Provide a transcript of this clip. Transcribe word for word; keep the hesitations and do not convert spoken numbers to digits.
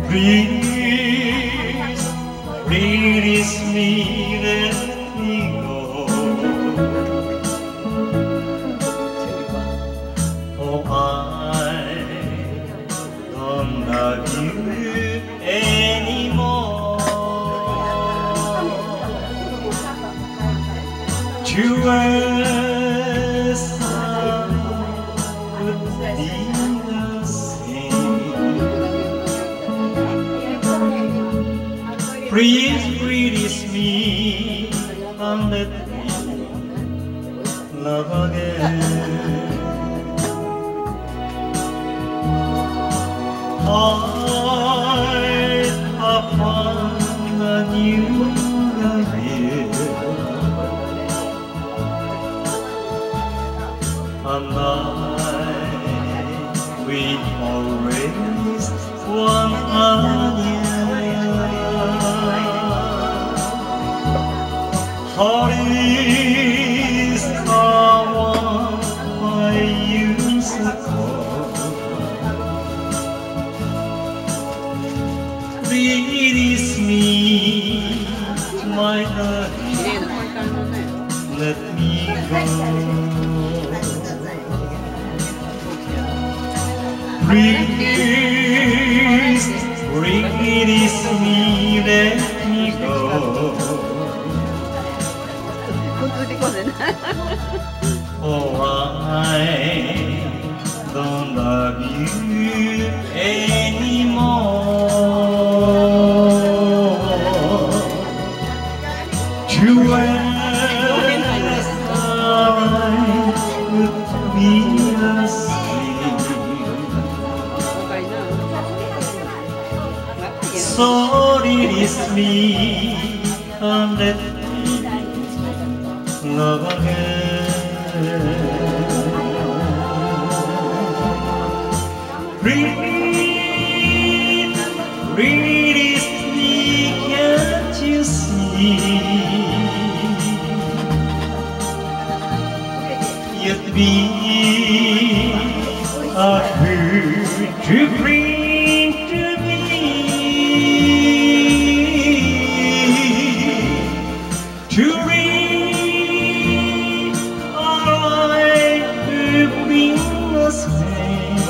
Please release me, let me go. Oh, I don't love you anymore. To us would be the same. Please release me and let me love again. I have found a new career, and I will always want you. Heart is the one I used to call. Release me, my darling, let me go. Please release me, let me go. Oh, I don't love you anymore. To ask I would be the same. So release me and let me love again. Please release me, can't you see? You'd be a food to bring to me. To read our life to bring us pain.